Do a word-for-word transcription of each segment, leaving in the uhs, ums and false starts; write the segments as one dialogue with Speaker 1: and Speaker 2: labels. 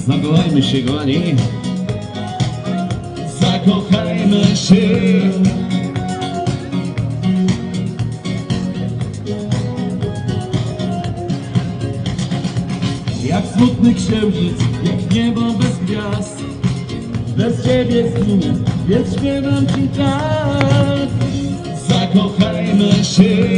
Speaker 1: Zakochajmy się, kochani. Zakochajmy się. Jak smutny księżyc, jak niebo bez gwiazd. Bez ciebie zginę, więc śpiewam ci tak. Zakochajmy się.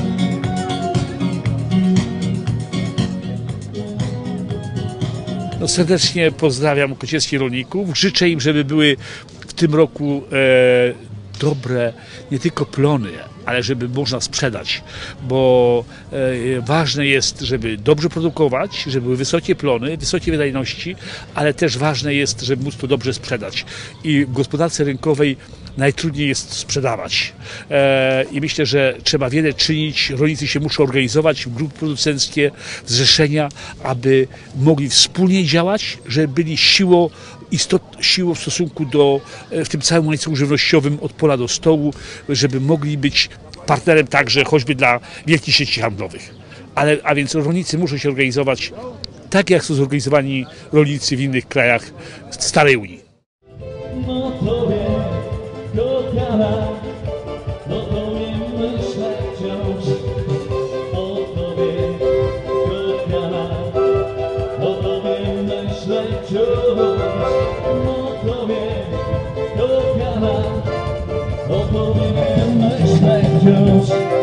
Speaker 2: No, serdecznie pozdrawiam kociewskich rolników. Życzę im, żeby były w tym roku e, dobre nie tylko plony, ale żeby można sprzedać, bo e, ważne jest, żeby dobrze produkować, żeby były wysokie plony, wysokie wydajności, ale też ważne jest, żeby móc to dobrze sprzedać. I w gospodarce rynkowej najtrudniej jest sprzedawać. E, I myślę, że trzeba wiele czynić. Rolnicy się muszą organizować w grupy producenckie, w zrzeszenia, aby mogli wspólnie działać, żeby byli siłą, istot, siłą w stosunku do, w tym całym łańcuchu żywnościowym od pola do stołu, żeby mogli być partnerem także choćby dla wielkich sieci handlowych. Ale, a więc rolnicy muszą się organizować tak, jak są zorganizowani rolnicy w innych krajach starej Unii.
Speaker 1: No tobie kochana, no tobie myślę wciąż. O tobie kochana, o tobie myślę wciąż. O tobie kochana, o tobie myślę wciąż.